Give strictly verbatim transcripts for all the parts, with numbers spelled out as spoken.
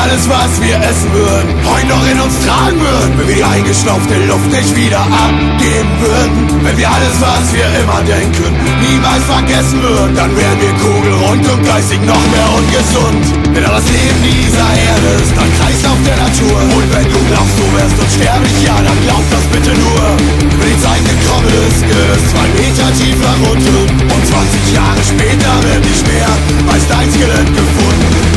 alles, was wir essen würden, heute noch in uns tragen würden, wenn wir die eingeschnaufte Luft nicht wieder abgeben würden, wenn wir alles, was wir immer denken, niemals vergessen würden, dann wären wir kugelrund und geistig noch mehr ungesund. Denn das Leben dieser Erde ist ein Kreislauf der Natur. Und wenn du glaubst, du wärst unsterblich, ja, dann glaub das bitte nur. Wenn die Zeit gekommen ist, geht es zwei Meter tiefer runter. Und zwanzig Jahre später wird nicht mehr als dein Skelett gefunden.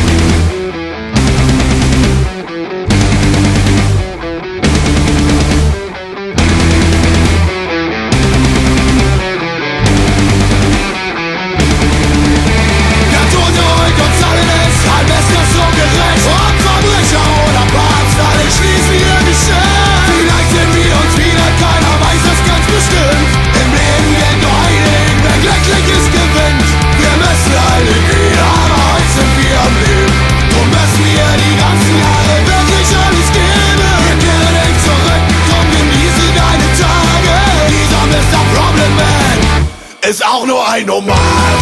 Ist auch nur ein Normal.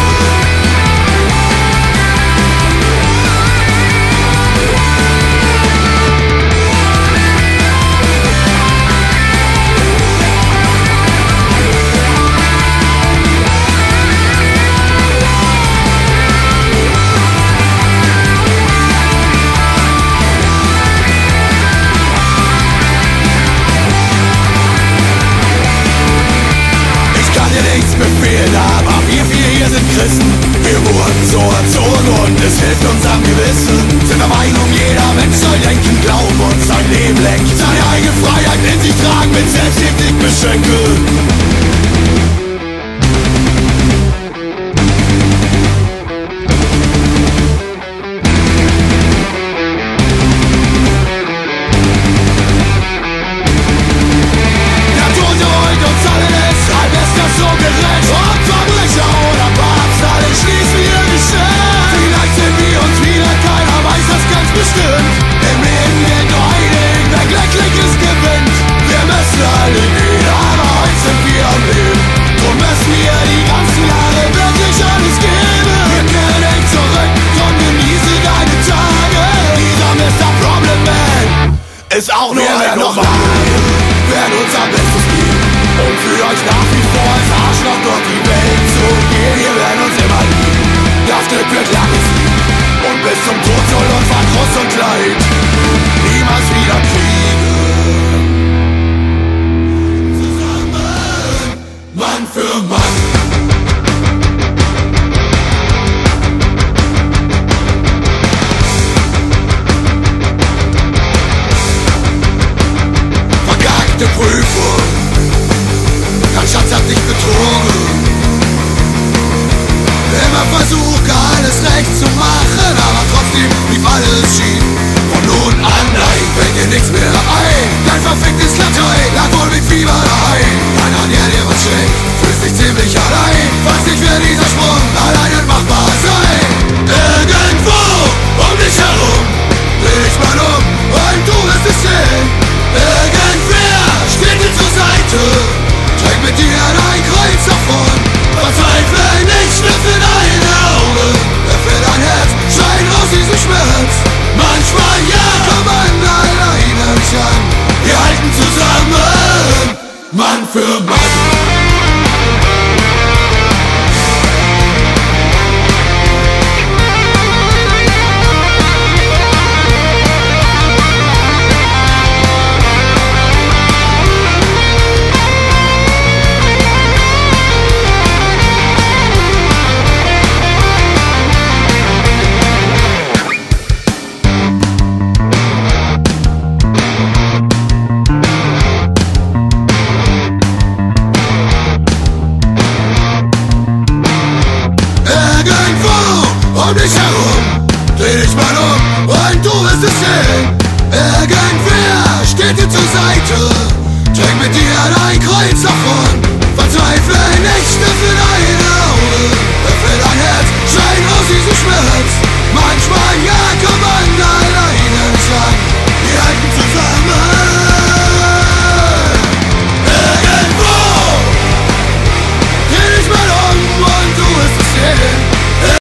Befehlen, aber wir vier hier sind Christen. Wir wurden so erzogen und es hilft unserem Gewissen. Sind der Meinung, jeder Mensch soll denken, glauben und sein Leben lenkt. Seine eigene Freiheit in sich tragen, mit Selbstkritik beschenken. Ist auch nur ein Normal. Werden unser Bestes geben, um für euch nach wie vor als Arschloch durch die Welt zu gehen. Wir werden uns immer lieben, das Glück wird lange siegen. Und bis zum Tod soll uns Verdruss und Leid niemals wieder kriegen. Zusammen, Mann für Mann. Prüfung, dein Schatz hat dich betrogen. Immer versucht, alles recht zu machen, aber trotzdem lief alles schief. Von nun an, nein, fällt dir nichts mehr ein. Dein verficktes Latein lag wohl mit Fieber daheim. Keiner, der dir was schenkt, fühlt sich ziemlich allein. Weiß nicht, wer dieser Sprung alleine machbar sein. Irgendwo um dich herum dreh dich mal um und du wirst es sehen. Irgendwer steht dir zur Seite, trägt mit dir dein Kreuz davon. Verzweifle nicht, öffne deine Augen, öffne dein Herz, schein raus diesen Schmerz. Manchmal ja, kann man alleine nicht an. Wir halten zusammen, Mann für Mann. Um dich herum, dreh dich mal um und du wirst es sehen. Irgendwer steht dir zur Seite, trägt mit dir dein Kreuz davon. Verzweifle nicht, öffne dein